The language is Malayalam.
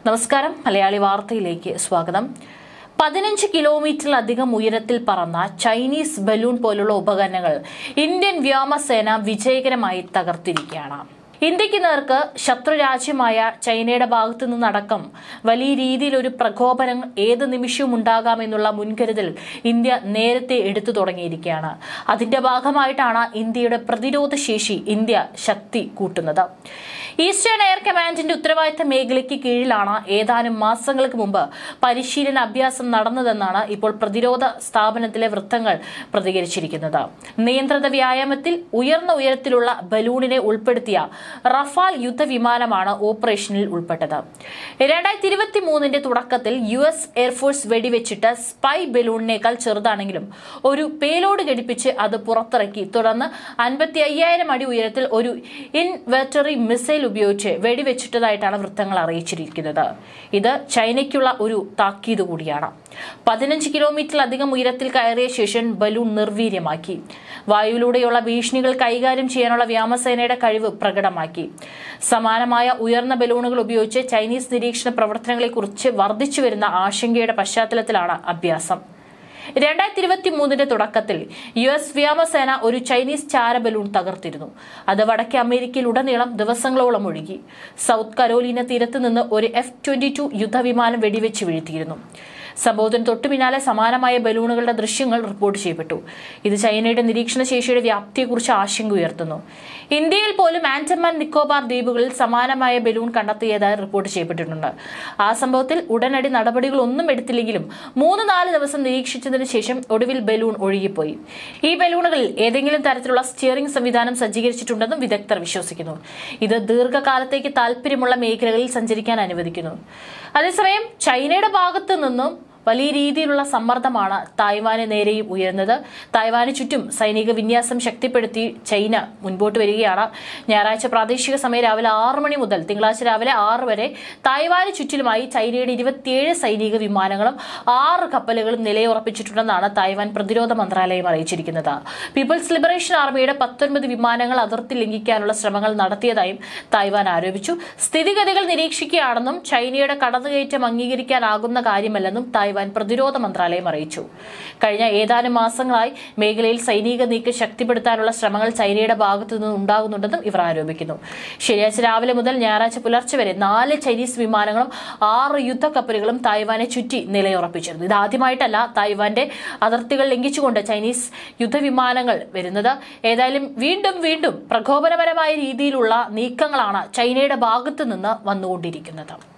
നമസ്കാരം, മലയാളി വാർത്തയിലേക്ക് സ്വാഗതം. 15 കിലോമീറ്ററിലധികം ഉയരത്തിൽ പറന്ന ചൈനീസ് ബലൂൺ പോലുള്ള ഉപകരണങ്ങൾ ഇന്ത്യൻ വ്യോമസേന വിജയകരമായി തകർത്തിരിക്കുകയാണ്. ഇന്ത്യക്ക് നേർക്ക് ശത്രുരാജ്യമായ ചൈനയുടെ ഭാഗത്തു നിന്നടക്കം വലിയ രീതിയിൽ ഒരു പ്രകോപനം ഏത് നിമിഷവും ഉണ്ടാകാമെന്നുള്ള മുൻകരുതൽ ഇന്ത്യ നേരത്തെ എടുത്തു തുടങ്ങിയിരിക്കുകയാണ്. അതിന്റെ ഭാഗമായിട്ടാണ് ഇന്ത്യയുടെ പ്രതിരോധ ശേഷി ഇന്ത്യ ശക്തി കൂട്ടുന്നത്. ഈസ്റ്റേൺ എയർ കമാൻഡിന്റെ ഉത്തരവാദിത്ത മേഖലയ്ക്ക് കീഴിലാണ് ഏതാനും മാസങ്ങൾക്ക് മുമ്പ് പരിശീലന അഭ്യാസം നടന്നതെന്നാണ് ഇപ്പോൾ പ്രതിരോധ സ്ഥാപനത്തിലെ വൃത്തങ്ങൾ പ്രതികരിച്ചിരിക്കുന്നത്. നിയന്ത്രിത വ്യായാമത്തിൽ ഉയർന്ന ഉയരത്തിലുള്ള ബലൂണിനെ ഉൾപ്പെടുത്തിയ റഫാൽ യുദ്ധവിമാനമാണ് ഓപ്പറേഷനിൽ ഉൾപ്പെട്ടത്. 2023 തുടക്കത്തിൽ US എയർഫോഴ്സ് വെടിവെച്ചിട്ട് സ്പൈ ബലൂണിനേക്കാൾ ചെറുതാണെങ്കിലും ഒരു പേലോഡ് ഘടിപ്പിച്ച് അത് പുറത്തിറക്കി. തുടർന്ന് 55,000 അടി ഉയരത്തിൽ ഒരു ഇൻവെർട്ടറി മിസൈൽ ഉപയോഗിച്ച് വെടിവെച്ചിട്ടതായിട്ടാണ് വൃത്തങ്ങൾ അറിയിച്ചിരിക്കുന്നത്. ഇത് ചൈനയ്ക്കുള്ള ഒരു താക്കീത് കൂടിയാണ്. 15 കിലോമീറ്ററിലധികം ഉയരത്തിൽ കയറിയ ശേഷം ബലൂൺ നിർവീര്യമാക്കി. വായുവിലൂടെയുള്ള ഭീഷണികൾ കൈകാര്യം ചെയ്യാനുള്ള വ്യോമസേനയുടെ കഴിവ് പ്രകടമാക്കി. സമാനമായ ഉയർന്ന ബലൂണുകൾ ഉപയോഗിച്ച് ചൈനീസ് നിരീക്ഷണ പ്രവർത്തനങ്ങളെക്കുറിച്ച് വർദ്ധിച്ചുവരുന്ന ആശങ്കയുടെ പശ്ചാത്തലത്തിലാണ് അഭ്യാസം. 2023 തുടക്കത്തിൽ US വ്യോമസേന ഒരു ചൈനീസ് ചാര ബലൂൺ തകർത്തിരുന്നു. അത് വടക്കേ അമേരിക്കയിലുടനീളം ദിവസങ്ങളോളം ഒഴുകി. സൗത്ത് കരോലീന തീരത്ത് നിന്ന് ഒരു F-22 യുദ്ധവിമാനം വെടിവെച്ച് വീഴ്ത്തിയിരുന്നു. സംഭവത്തിന് തൊട്ടു പിന്നാലെ സമാനമായ ബലൂണുകളുടെ ദൃശ്യങ്ങൾ റിപ്പോർട്ട് ചെയ്യപ്പെട്ടു. ഇത് ചൈനയുടെ നിരീക്ഷണ ശേഷിയുടെ വ്യാപ്തിയെക്കുറിച്ച് ആശങ്ക ഉയർത്തുന്നു. ഇന്ത്യയിൽ പോലും ആൻഡമാൻ നിക്കോബാർ ദ്വീപുകളിൽ സമാനമായ ബലൂൺ കണ്ടെത്തിയതായി റിപ്പോർട്ട് ചെയ്യപ്പെട്ടിട്ടുണ്ട്. ആ സംഭവത്തിൽ ഉടനടി നടപടികളൊന്നും എടുത്തില്ലെങ്കിലും 3-4 ദിവസം നിരീക്ഷിച്ചതിന് ശേഷം ഒടുവിൽ ബലൂൺ ഒഴുകിപ്പോയി. ഈ ബലൂണുകളിൽ ഏതെങ്കിലും തരത്തിലുള്ള സ്റ്റിയറിംഗ് സംവിധാനം സജ്ജീകരിച്ചിട്ടുണ്ടെന്നും വിദഗ്ധർ വിശ്വസിക്കുന്നു. ഇത് ദീർഘകാലത്തേക്ക് താൽപര്യമുള്ള മേഖലകളിൽ സഞ്ചരിക്കാൻ അനുവദിക്കുന്നു. അതേസമയം ചൈനയുടെ ഭാഗത്തു നിന്നും വലിയ രീതിയിലുള്ള സമ്മർദ്ദമാണ് തായ്വാന് നേരെയും ഉയർന്നത്. തായ്വാന് ചുറ്റും സൈനിക വിന്യാസം ശക്തിപ്പെടുത്തി ചൈന മുൻപോട്ട് വരികയാണ്. ഞായറാഴ്ച പ്രാദേശിക സമയം രാവിലെ 6 മണി മുതൽ തിങ്കളാഴ്ച രാവിലെ 6 വരെ തായ്വാന് ചുറ്റിലുമായി ചൈനയുടെ 27 സൈനിക വിമാനങ്ങളും 6 കപ്പലുകളും നിലയുറപ്പിച്ചിട്ടുണ്ടെന്നാണ് തായ്വാൻ പ്രതിരോധ മന്ത്രാലയം അറിയിച്ചിരിക്കുന്നത്. പീപ്പിൾസ് ലിബറേഷൻ ആർമിയുടെ 19 വിമാനങ്ങൾ അതിർത്തി ലംഘിക്കാനുള്ള ശ്രമങ്ങൾ നടത്തിയതായും തായ്വാൻ ആരോപിച്ചു. സ്ഥിതിഗതികൾ നിരീക്ഷിക്കുകയാണെന്നും ചൈനയുടെ കടന്നുകയറ്റം അംഗീകരിക്കാനാകുന്ന കാര്യമല്ലെന്നും തായ്വാൻ പ്രതിരോധ മന്ത്രാലയം അറിയിച്ചു. കഴിഞ്ഞ ഏതാനും മാസങ്ങളായി മേഖലയിൽ സൈനിക നീക്കം ശക്തിപ്പെടുത്താനുള്ള ശ്രമങ്ങൾ ചൈനയുടെ ഭാഗത്തു നിന്ന് ഉണ്ടാകുന്നുണ്ടെന്നും ഇവർ ആരോപിക്കുന്നു. ശനിയാഴ്ച രാവിലെ മുതൽ ഞായറാഴ്ച പുലർച്ചെ വരെ 4 ചൈനീസ് വിമാനങ്ങളും 6 യുദ്ധക്കപ്പലുകളും തായ്വാനെ ചുറ്റി നിലയുറപ്പിച്ചിരുന്നു. ഇതാദ്യമായിട്ടല്ല തായ്വാന്റെ അതിർത്തികൾ ലംഘിച്ചുകൊണ്ട് ചൈനീസ് യുദ്ധവിമാനങ്ങൾ വരുന്നത്. ഏതായാലും വീണ്ടും പ്രകോപനപരമായ രീതിയിലുള്ള നീക്കങ്ങളാണ് ചൈനയുടെ ഭാഗത്തു നിന്ന് വന്നുകൊണ്ടിരിക്കുന്നത്.